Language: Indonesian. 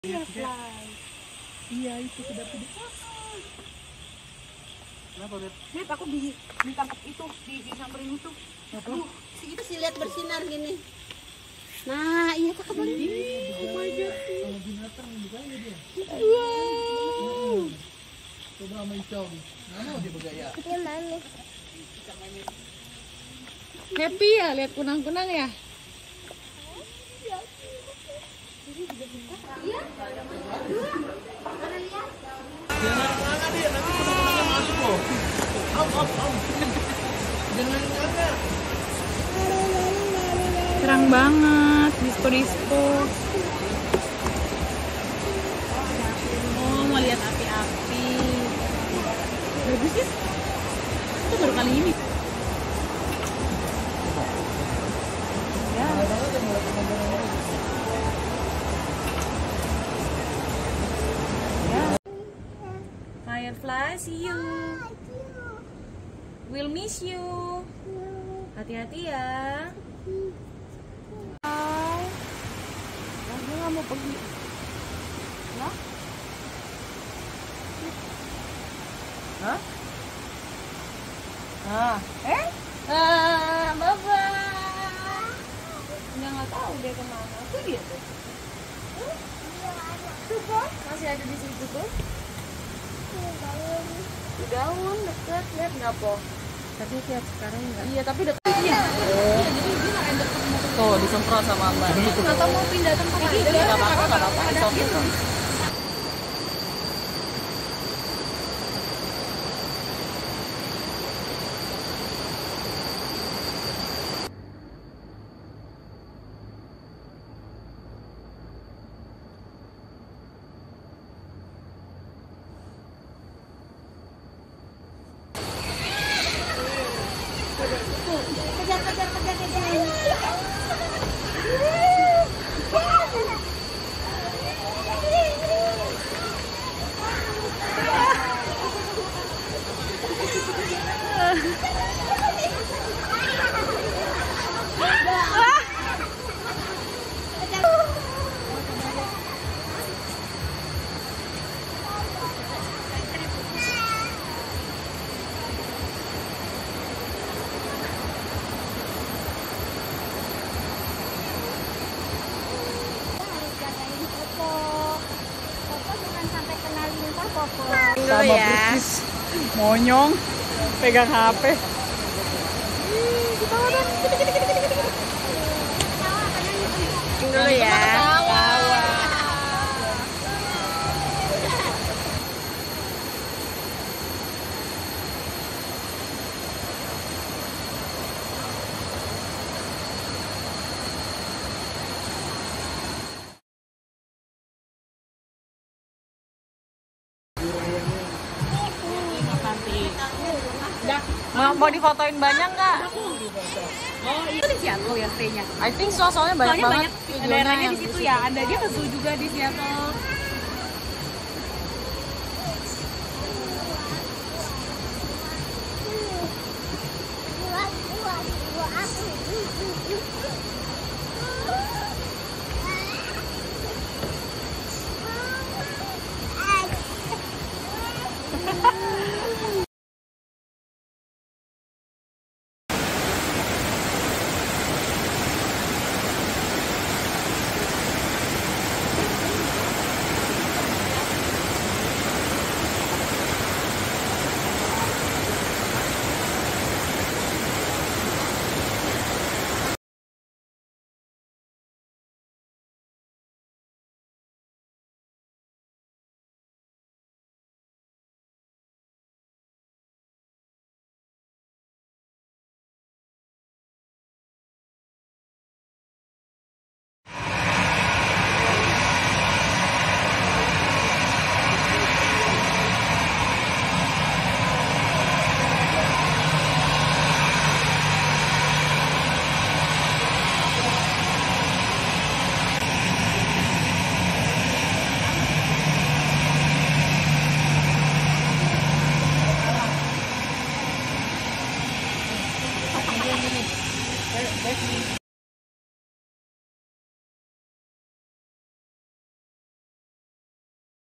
Iya itu kedap-kedip. Kenapa lihat? Lihat aku ditangkap itu, disamperin itu. Aduh, itu sih lihat bersinar gini. Nah, iya kakak boleh. Oh my god. Sama binatang juga ya dia. Wow. Coba sama Icong. Mana dia bergaya? Dia mana? Happy ya lihat kunang-kunang ya. Jangan nganga dia, nanti kunang-kunangnya masuk loh. Jangan nganga. Terang banget, disco-disco. Oh, mau lihat api-api. Bagus ya? Itu baru kali ini. Ya. Firefly, see you. We'll miss you. Hati-hati ya. Dia nggak mau pergi. Lah? Hah? Bye-bye. Nggak tahu dia kemana. Itu dia tuh. Tuh kok masih ada di situ tuh. Di daun deket, lihat nggak po? Tapi lihat sekarang nggak. Iya tapi deket. Iya. Iya jadi dia nggak deket. Tuh disemprot sama mbak. Nggak tahu mau pindah tempat aja. Nggak apa-apa. Ada gitu. Sama ya. Monyong pegang HP. Dulu ya. Mau difotoin banyak nggak? Oh itu di Seattle ya stay-nya. I think soalnya banyak banget. Daerahnya di situ ya. Ada dia ke zoo juga di Seattle.